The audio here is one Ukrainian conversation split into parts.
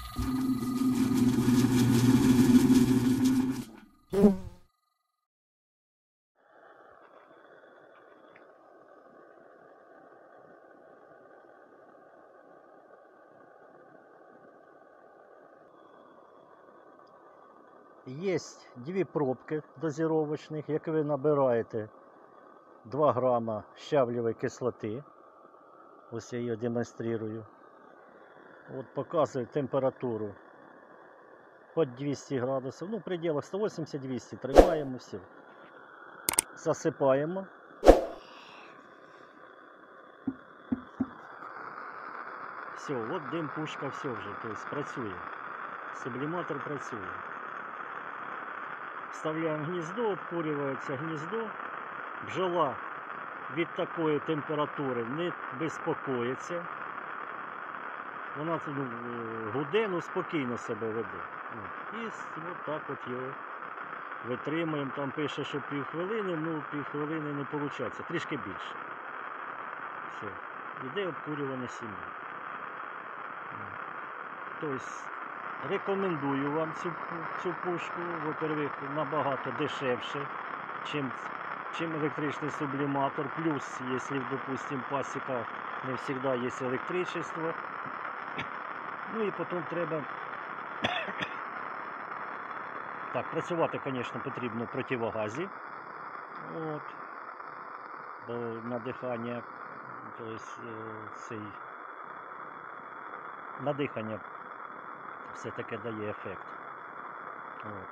Є дві пробки дозировочних, як ви набираєте 2 грама щавлевої кислоти. Ось я її демонструю. От показую температуру під 200 градусів. Ну, в пределах 180-200 тримаємо, все. Засипаємо. Все, от дим, пушка, все вже, тобто працює. Субліматор працює. Вставляємо гніздо, обкурюється гніздо. Бджола від такої температури не безпокоїться. Вона гуде, ну спокійно себе веде. І от так от його витримуємо. Там пише, що півхвилини, ну півхвилини не виходить, трішки більше. Все, іде обкурювання сім'ї. Тобто, рекомендую вам цю пушку. Во-первых, набагато дешевше, чим електричний субліматор. Плюс, якщо, допустим, в пасіках не завжди є електричество. Ну і потім треба... Так, працювати, звісно, потрібно в противогазі. От. Бо надихання, тобто цей... Надихання все-таки дає ефект. От.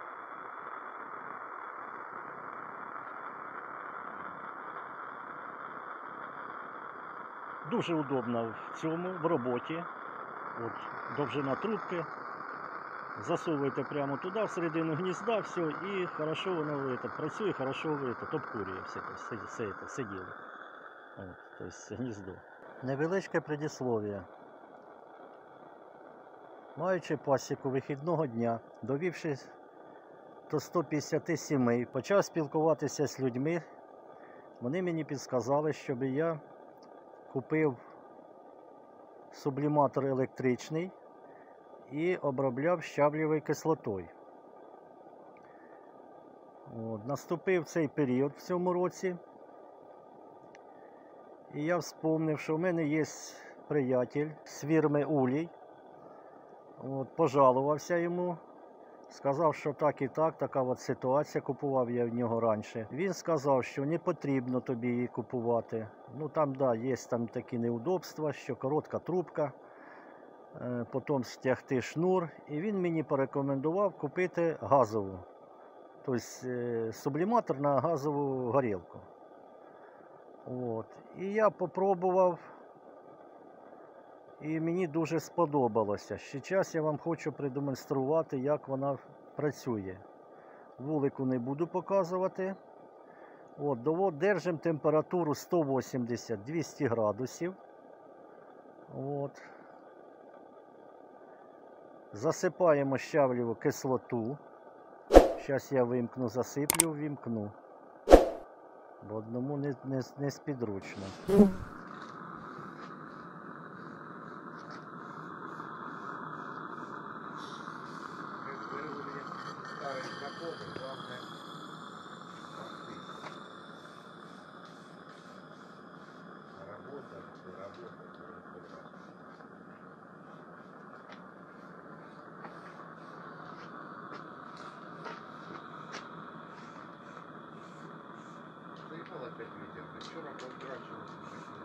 Дуже удобно в цьому, в роботі. От, довжина трубки. Засовуєте прямо туди, всередину гнізда, все, і хорошо воно працює, хорошо обкурює все діло. От, тобто гніздо. Невеличке предислов'я. Маючи пасіку вихідного дня, довівшись до 150 сімей, почав спілкуватися з людьми. Вони мені підказали, щоб я купив субліматор електричний і обробляв щавлевою кислотою. От, наступив цей період в цьому році. І я вспомнив, що в мене є приятель з фірми Улій. От, пожалувався йому, сказав, що так і так, така от ситуація, купував я в нього раніше. Він сказав, що не потрібно тобі її купувати. Ну там, да, є там такі неудобства, що коротка трубка, потім стягти шнур. І він мені порекомендував купити газову, тобто субліматор на газову горілку. От. І я попробував. І мені дуже сподобалося. Зараз я вам хочу продемонструвати, як вона працює. Вулику не буду показувати. От, держимо температуру 180-200 градусів. От. Засипаємо щавлеву кислоту. Зараз я вимкну, засиплю, вимкну. Бо одному не спідручно. Опять ветер. Вчера поутрачивался.